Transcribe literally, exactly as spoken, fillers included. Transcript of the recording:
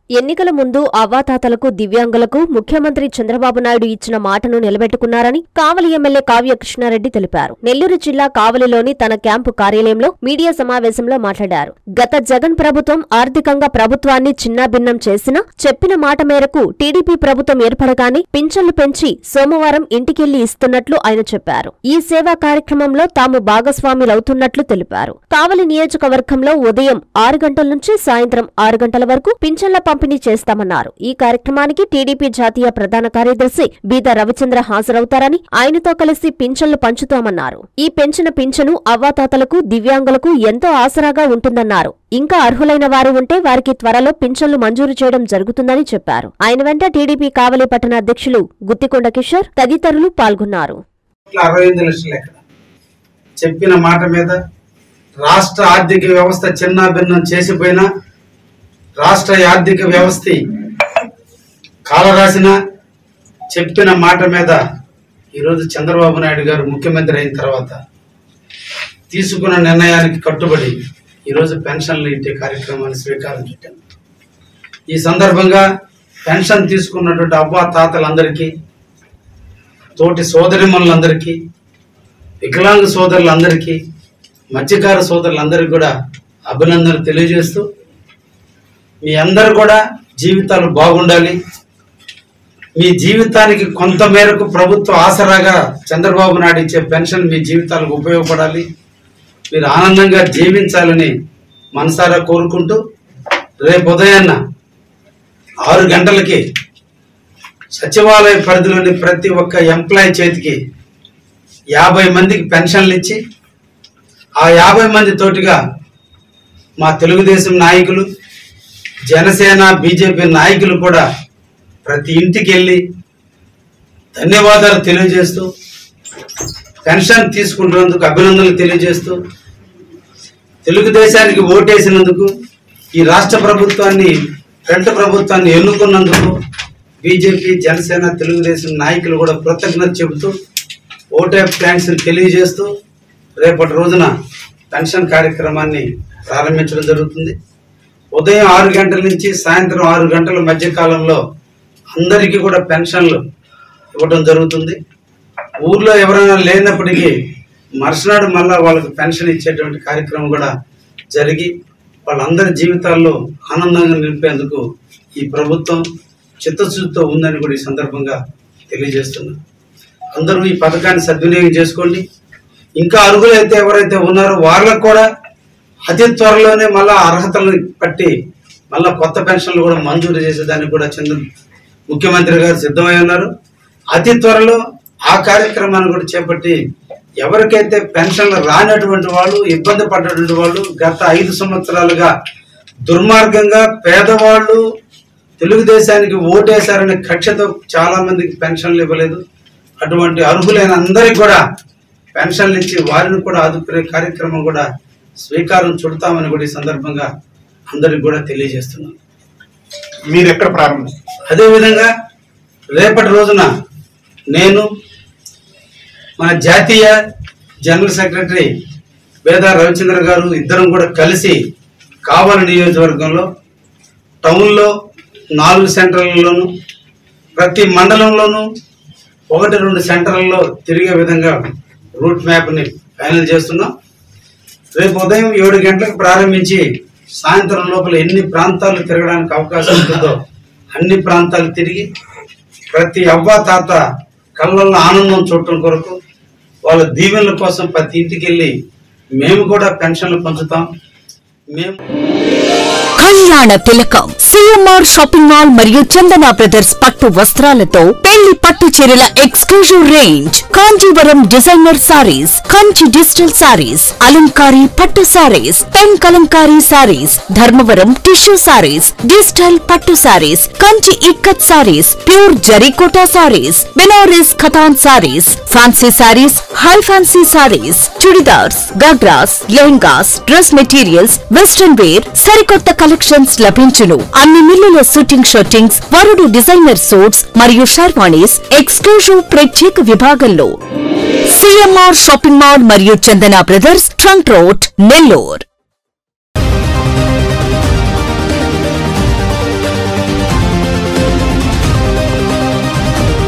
ఎన్నికల ముందు అవ్వాతాతలకు దివ్యాంగులకు ముఖ్యమంత్రి చంద్రబాబు నాయుడు ఇచ్చిన మాటను నిలబెట్టుకున్నారని కావలి ఎమ్మెల్యే కావ్య కృష్ణారెడ్డి తెలిపారు. నెల్లూరు జిల్లా కావలిలోని తన క్యాంపు కార్యాలయంలో మీడియా సమావేశంలో మాట్లాడారు. గత జగన్ ప్రభుత్వం ఆర్థికంగా ప్రభుత్వాన్ని చిన్నాభిన్నం చేసినా చెప్పిన మాట మేరకు టీడీపీ ప్రభుత్వం ఏర్పడగానే పింఛన్లు పెంచి సోమవారం ఇంటికెళ్లి ఇస్తున్నట్లు ఆయన చెప్పారు. ఈ సేవా కార్యక్రమంలో తాము భాగస్వాములవుతున్నట్లు తెలిపారు. కావలి నియోజకవర్గంలో ఉదయం ఆరు గంటల నుంచి సాయంత్రం ఆరు గంటల వరకు పింఛన్ల పంపిణీ చేస్తామన్నారు. ఈ కార్యక్రమానికి టీడీపీ జాతీయ ప్రధాన కార్యదర్శి బీద రవిచంద్ర హాజరవుతారని, ఆయనతో కలిసి పింఛన్లు పంచుతామన్నారు. ఈ పెంచిన పింఛను అవ్వాతాతలకు దివ్యాంగులకు ఎంతో ఆసరాగా ఉంటుందన్నారు. ఇంకా అర్హులైన వారు ఉంటే వారికి త్వరలో పింఛన్లు మంజూరు చేయడం జరుగుతుందని చెప్పారు. ఆయన వెంట టీడీపీ కావలి పట్టణ అధ్యక్షులు గుత్తికొండ కిషోర్ తదితరులు పాల్గొన్నారు. చెప్పిన మాట మీద రాష్ట్ర ఆర్థిక వ్యవస్థ చిన్నాభిన్నం చేసిపోయినా, రాష్ట్ర ఆర్థిక వ్యవస్థ కాలరాసిన చెప్పిన మాట మీద ఈరోజు చంద్రబాబు నాయుడు గారు ముఖ్యమంత్రి అయిన తర్వాత తీసుకున్న నిర్ణయానికి కట్టుబడి ఈరోజు పెన్షన్లు ఇచ్చే కార్యక్రమాన్ని స్వీకారం చుట్టాను. ఈ సందర్భంగా పెన్షన్ తీసుకున్నటువంటి అవ్వా తాతలందరికీ, తోటి సోదరిమణులందరికీ, వికలాంగ సోదరులందరికీ, మత్స్యకార సోదరులందరికీ కూడా అభినందనలు తెలియజేస్తూ, మీ అందరూ కూడా జీవితాలు బాగుండాలి, మీ జీవితానికి కొంత మేరకు ప్రభుత్వ ఆసరాగా చంద్రబాబు నాయుడు ఇచ్చే పెన్షన్ మీ జీవితాలకు ఉపయోగపడాలి, మీరు ఆనందంగా జీవించాలని మనసారా కోరుకుంటూ, రేపు ఉదయాన్న ఆరు గంటలకి సచివాలయ పరిధిలోని ప్రతి ఒక్క ఎంప్లాయీ చేతికి యాభై మందికి పెన్షన్లు ఇచ్చి, ఆ యాభై మంది తోటిగా మా తెలుగుదేశం నాయకులు, జనసేన, బీజేపీ నాయకులు కూడా ప్రతి ఇంటికి వెళ్ళి ధన్యవాదాలు తెలియజేస్తూ, పెన్షన్ తీసుకుంటున్నందుకు అభినందనలు తెలియజేస్తూ, తెలుగుదేశానికి ఓటేసినందుకు, ఈ రాష్ట్ర ప్రభుత్వాన్ని ఫ్రంట్ ప్రభుత్వాన్ని ఎన్నుకున్నందుకు బీజేపీ, జనసేన, తెలుగుదేశం నాయకులు కూడా కృతజ్ఞత చెబుతూ, ఓటే థ్యాంక్స్ తెలియజేస్తూ రేపటి రోజున పెన్షన్ కార్యక్రమాన్ని ప్రారంభించడం జరుగుతుంది. ఉదయం ఆరు గంటల నుంచి సాయంత్రం ఆరు గంటల మధ్య కాలంలో అందరికీ కూడా పెన్షన్లు ఇవ్వడం జరుగుతుంది. ఊర్లో ఎవరైనా లేనప్పటికీ మరుసనాడు మళ్ళా వాళ్ళకి పెన్షన్ ఇచ్చేటువంటి కార్యక్రమం కూడా జరిగి వాళ్ళందరి జీవితాల్లో ఆనందంగా నింపేందుకు ఈ ప్రభుత్వం చిత్తశుద్ధితో ఉందని కూడా ఈ సందర్భంగా తెలియజేస్తున్నాను. అందరూ ఈ పథకాన్ని సద్వినియోగం చేసుకోండి. ఇంకా అర్హులైతే ఎవరైతే ఉన్నారో వాళ్ళకు కూడా అతి త్వరలోనే మళ్ళా అర్హతలను బట్టి మళ్ళా కొత్త పెన్షన్లు కూడా మంజూరు చేసేదానికి కూడా చంద్ర ముఖ్యమంత్రి గారు సిద్ధమై ఉన్నారు. అతి త్వరలో ఆ కార్యక్రమాన్ని కూడా చేపట్టి ఎవరికైతే పెన్షన్లు రానటువంటి వాళ్ళు, ఇబ్బంది పడ్డటువంటి వాళ్ళు, గత ఐదు సంవత్సరాలుగా దుర్మార్గంగా పేదవాళ్ళు తెలుగుదేశానికి ఓటేశారనే కక్షతో చాలా మందికి పెన్షన్లు ఇవ్వలేదు. అటువంటి అర్హులైన అందరికి కూడా పెన్షన్లు ఇచ్చి వారిని కూడా ఆదుకునే కార్యక్రమం కూడా స్వీకారం చుడతామని కూడా ఈ సందర్భంగా అందరికి కూడా తెలియజేస్తున్నాం. మీరు ఎక్కడ ప్రారంభిస్తారు? అదేవిధంగా రేపటి రోజున నేను మన జాతీయ జనరల్ సెక్రటరీ బేదా రవిచంద్ర గారు ఇద్దరం కూడా కలిసి కావలి నియోజకవర్గంలో టౌన్లో నాలుగు సెంటర్లలోనూ ప్రతి మండలంలోనూ ఒకటి రెండు సెంటర్లలో తిరిగే విధంగా రూట్ మ్యాప్ని ఫైనల్ చేస్తున్నాం. రేపు ఉదయం ఏడు గంటలకు ప్రారంభించి సాయంత్రం లోపల ఎన్ని ప్రాంతాలు తిరగడానికి అవకాశం ఉంటుందో అన్ని ప్రాంతాలు తిరిగి ప్రతి అవ్వ తాత కళ్ళల్లో ఆనందం చూడటం కొరకు, వాళ్ళ దీవెనల కోసం ప్రతి ఇంటికి వెళ్ళి మేము కూడా పెన్షన్లు పంచుతాం. మేము కళ్యాణ తిలకం సిఎంఆర్ షాపింగ్ మాల్ మరియు చందన బ్రదర్స్ పట్టు వస్త్రాలతో పెళ్లి పట్టు చీరల exclusive range, Kanjeevaram designer saris, Kanchi digital saris, అలంకారీ పట్టు saris, pen Kalamkari saris, Dharmavaram tissue saris, digital పట్టు సారీస్, కంచి ఇక్కత్ సారీస్, ప్యూర్ జరీకోటా సారీస్, బెనారస్ ఖతాన్ saris, fancy saris, high fancy saris, churidars, ghagras, lehengas, dress materials, western wear, సరికొత్త కలెక్షన్స్ లభించును. అన్ని మిల్లుల షూటింగ్ షర్టింగ్స్, వరుడు డిజైనర్ సూట్స్ మరియు షర్వాణీస్ ఎక్స్క్లూజివ్ ప్రత్యేక విభాగంలో. సిఎంఆర్ షాపింగ్ మాల్ మరియు Chandana brothers, trunk road, Nellore.